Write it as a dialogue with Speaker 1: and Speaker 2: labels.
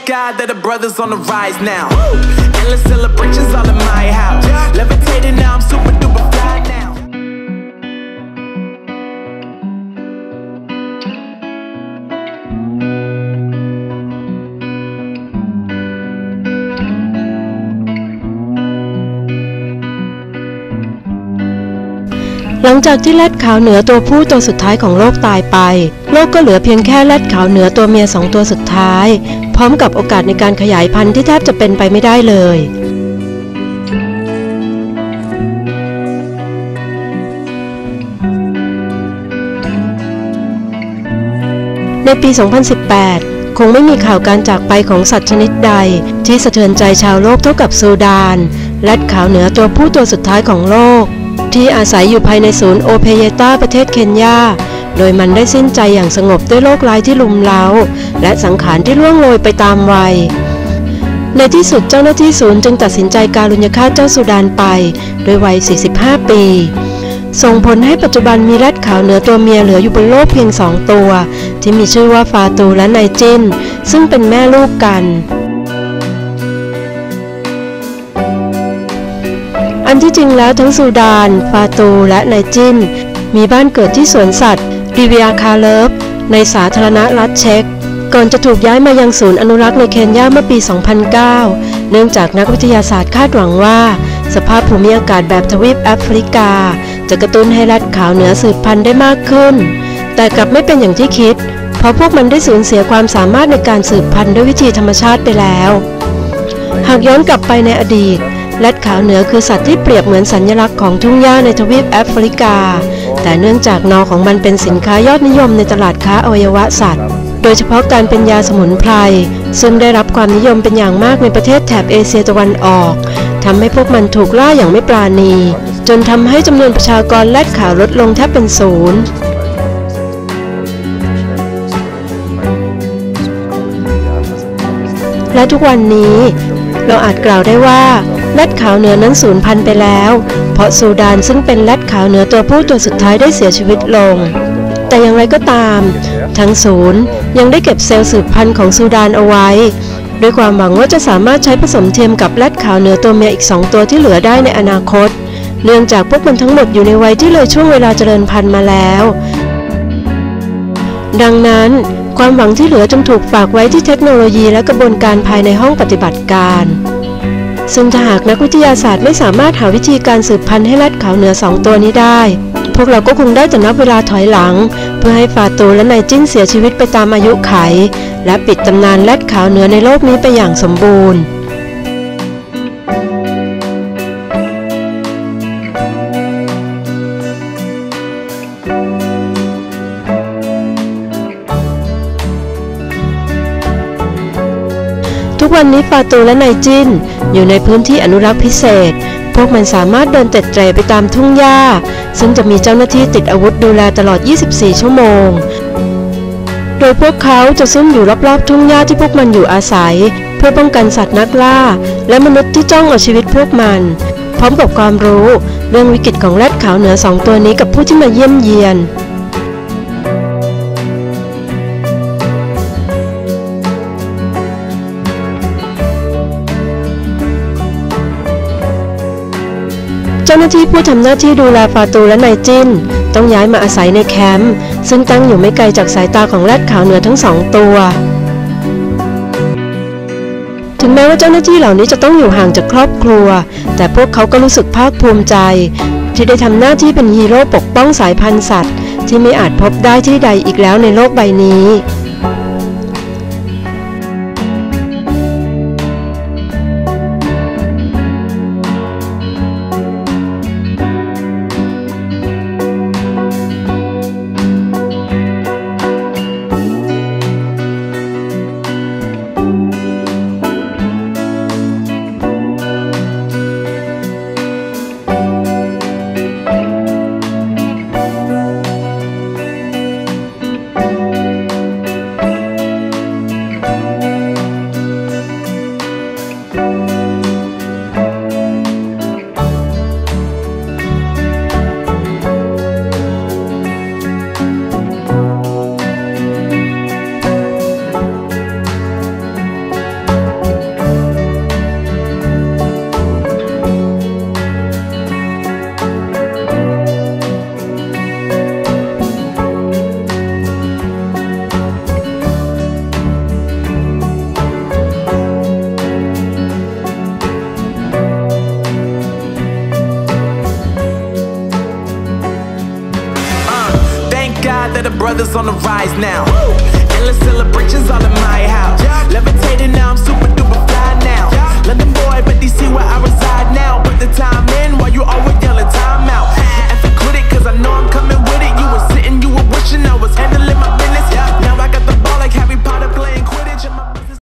Speaker 1: God that the brothers on the rise now. Endless celebrations all in my house. Levitating now, I'm super duper fly now.
Speaker 2: หลังจากที่แรดขาวเหนือตัวผู้ตัวสุดท้ายของโลกตายไปโลกก็เหลือเพียงแค่แรดขาวเหนือตัวเมีย2ตัวสุดท้ายพร้อมกับโอกาสในการขยายพันธุ์ที่แทบจะเป็นไปไม่ได้เลยในปี 2018 คงไม่มีข่าวการจากไปของสัตว์ชนิดใดที่สะเทือนใจชาวโลกเท่ากับซูดานแรดขาวเหนือตัวผู้ตัวสุดท้ายของโลกที่อาศัยอยู่ภายในศูนย์โอเพเยตาประเทศเคนยาโดยมันได้สิ้นใจอย่างสงบด้วยโรคร้ายที่ลุมเล้าและสังขารที่ล่วงโรยไปตามวัยในที่สุดเจ้าหน้าที่ศูนย์จึงตัดสินใจการุญฆาตเจ้าซูดานไปโดยวัย 45 ปีส่งผลให้ปัจจุบันมีแรดขาวเหนือตัวเมียเหลืออยู่บนโลกเพียง2ตัวที่มีชื่อว่าฟาตูและไนจินซึ่งเป็นแม่ลูกกันอันที่จริงแล้วทั้งซูดานฟาตูและไนจินมีบ้านเกิดที่สวนสัตว์ริเวียคาเลิฟในสาธารณรัฐเช็กก่อนจะถูกย้ายมายังศูนย์อนุรักษ์ในเคนยาเมื่อปี 2009 เนื่องจากนักวิทยาศาสตร์คาดหวังว่าสภาพภูมิอากาศแบบทวีปแอฟริกาจะกระตุ้นให้แรดขาวเหนือสืบพันธุ์ได้มากขึ้นแต่กลับไม่เป็นอย่างที่คิดเพราะพวกมันได้สูญเสียความสามารถในการสืบพันธุ์ด้วยวิธีธรรมชาติไปแล้วหากย้อนกลับไปในอดีตแรดขาวเหนือคือสัตว์ที่เปรียบเหมือนสัญลักษณ์ของทุ่งหญ้าในทวีปแอฟริกาแต่เนื่องจากนอของมันเป็นสินค้ายอดนิยมในตลาดค้าอวัยวะสัตว์โดยเฉพาะการเป็นยาสมุนไพรซึ่งได้รับความนิยมเป็นอย่างมากในประเทศแถบเอเชียตะวันออกทำให้พวกมันถูกล่าอย่างไม่ปราณีจนทำให้จำนวนประชากรแรดขาวลดลงแทบเป็นศูนย์และทุกวันนี้เราอาจกล่าวได้ว่าแรดขาวเหนือนั้นสูญพันธุ์ไปแล้วเพราะซูดานซึ่งเป็นแรดขาวเหนือตัวผู้ตัวสุดท้ายได้เสียชีวิตลงแต่อย่างไรก็ตามทั้งศูนย์ยังได้เก็บเซลล์สืบพันธุ์ของซูดานเอาไว้ด้วยความหวังว่าจะสามารถใช้ผสมเทียมกับแรดขาวเหนือตัวเมียอีก2ตัวที่เหลือได้ในอนาคตเนื่องจากพวกมันทั้งหมดอยู่ในวัยที่เลยช่วงเวลาเจริญพันธุ์มาแล้วดังนั้นความหวังที่เหลือจึงถูกฝากไว้ที่เทคโนโลยีและกระบวนการภายในห้องปฏิบัติการซึ่งถ้าหากนักวิทยาศาสตร์ไม่สามารถหาวิธีการสืบพันธุ์ให้แรดขาวเหนือ2ตัวนี้ได้พวกเราก็คงได้แต่นับเวลาถอยหลังเพื่อให้ฟาตูและไนจินเสียชีวิตไปตามอายุไขและปิดตำนานแรดขาวเหนือในโลกนี้ไปอย่างสมบูรณ์ทุกวันนี้ฟาตูและไนจินอยู่ในพื้นที่อนุรักษ์พิเศษพวกมันสามารถเดินเตร็ดเตร่ไปตามทุ่งหญ้าซึ่งจะมีเจ้าหน้าที่ติดอาวุธดูแลตลอด 24 ชั่วโมงโดยพวกเขาจะซุ่มอยู่รอบๆทุ่งหญ้าที่พวกมันอยู่อาศัยเพื่อป้องกันสัตว์นักล่าและมนุษย์ที่จ้องเอาชีวิตพวกมันพร้อมกับความรู้เรื่องวิกฤตของแรดขาวเหนือ2ตัวนี้กับผู้ที่มาเยี่ยมเยียนเจ้าหน้าที่ผู้ทำหน้าที่ดูแลฟาตูและไนจินต้องย้ายมาอาศัยในแคมป์ซึ่งตั้งอยู่ไม่ไกลจากสายตาของแรดขาวเหนือทั้ง2ตัวถึงแม้ว่าเจ้าหน้าที่เหล่านี้จะต้องอยู่ห่างจากครอบครัวแต่พวกเขาก็รู้สึกภาคภูมิใจที่ได้ทำหน้าที่เป็นฮีโร่ปกป้องสายพันธุ์สัตว์ที่ไม่อาจพบได้ที่ใดอีกแล้วในโลกใบนี้
Speaker 1: the brothers on the rise now. Endless celebrations all in my house. Levitating now, I'm super duper fly now. London boy, but DC